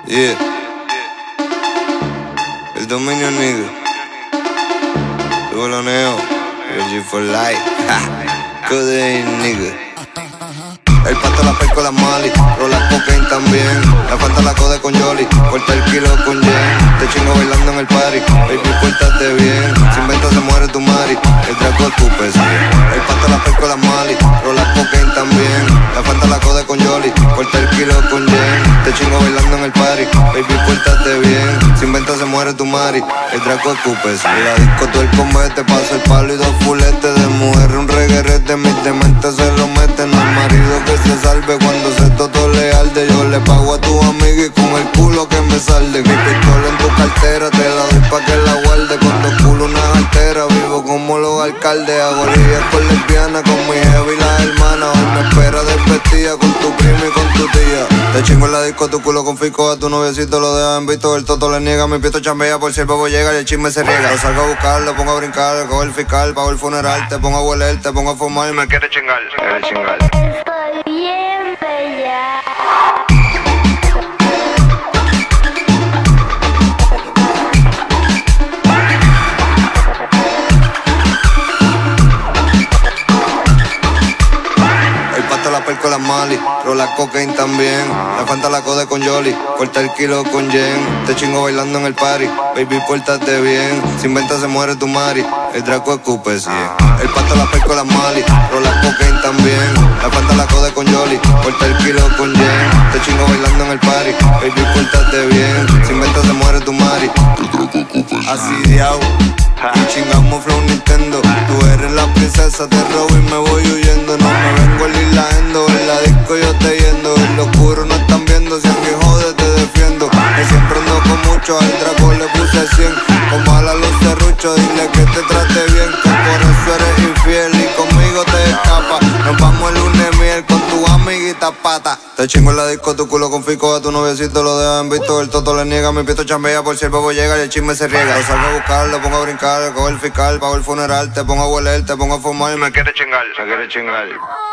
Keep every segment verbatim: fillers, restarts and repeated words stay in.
Yeah. El dominio, nigga. Boloneo. El G for life. Codeine, nigga. El pato la perco la mali, rola cocaine también. La falta la code con Yoli, corta el kilo con Jen. Te chingo bailando en el party, baby, pórtate bien. Sin venta se muere tu mari, el Draco escupe, sí. El pato la perco la mali, rola cocaine también. La falta la code con Yoli, corta el kilo con Jen. Te chingo bailando en el party, baby, pórtate bien. Sin venta se muere tu mari, el Draco escupe, sí. La disco todo el combate, paso el palo y dos fuletes de mujer, un reguerrete. Mis dementes se lo meten al marido que se salve cuando se todo leal de yo le pago a tu amiga y con el culo que me salde. Mi pistola en tu cartera te la doy pa' que la guarde. Con dos culos una altera, vivo como los alcaldes. Hago lías con lesbiana, con mi jefa y las hermanas. Hoy me espera desvestida con tu prima y con tu tía. Te chingo en la disco, tu culo con fico. A tu noviecito lo deja en visto, el toto le niega. Mi pieto chambea por si el babo llega y el chisme se riega. Lo salgo a buscar, lo pongo a brincar, cojo el fiscal, pago el funeral. Te pongo a hueler, te pongo a fumar y me quiere chingar, quiere chingar. Estoy bien bella. El pato la perco la mali, rola cocaine también. La fanta la code con Yoli, corta el kilo con Jen. Te chingo bailando en el party, baby, pórtate bien. Sin venta se muere tu mari, el Draco escupe, sí. El pato la perco la mali, rola cocaine también. La fanta la code con Yoli, corta el kilo con Jen. Te chingo bailando en el party, baby, pórtate bien. Sin venta se muere tu mari, el Draco escupe, sí. Así diao, y chingamos flow Nintendo. Tú eres la princesa, te robo y me voy huyendo. No me vengo el hilando, en la disco yo te yendo. En lo oscuro no están viendo, si alguien jode te defiendo. Que siempre ando con mucho, al Draco le puse cien. Como a la luz serrucho, dile que te trate bien. Que por eso eres infiel y conmigo te escapas. Nos vamos el lunes miel con tu amiguita pata. Te chingo en la disco, tu culo con fico. A tu noviecito lo deja en visto, el toto le niega. Mi pieto chambea por si el babo llega y el chisme se riega. Lo salgo a buscar, lo pongo a brincar, cojo el fiscal, pago el funeral. Te pongo a hueler, te pongo a fumar y me quiere chingar, me quiere chingar.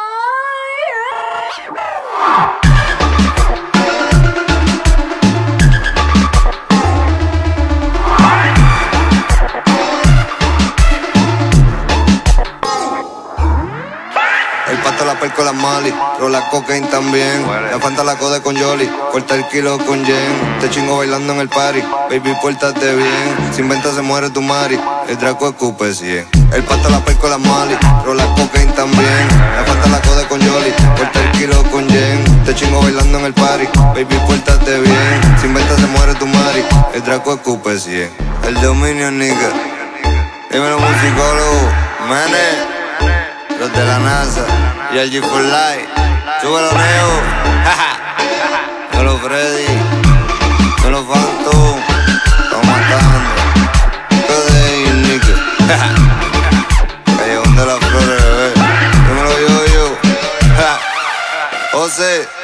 El pato la perco la mali, rola cocaine también. La fanta la code con Yoli, corta el kilo con Jen. Te chingo bailando en el party, baby, pórtate bien. Sin venta se muere tu mari, el Draco escupe, sí. El pato la perco la mali, rola cocaine también. La fanta la code con Yoli, corta el kilo con Jen. Te chingo bailando en el party, baby, pórtate bien. Sin venta se muere tu mari, el Draco escupe, sí. El dominio, nigga. Dímelo, musicólogo, mané. Los de la NASA y el G for life. Súbelo, Neo. Yo lo Freddy. Yo lo Phantom. Estamos matando. Codeine, nigga. Callejón de las flores, bebé. Dímelo, yo, yo. José.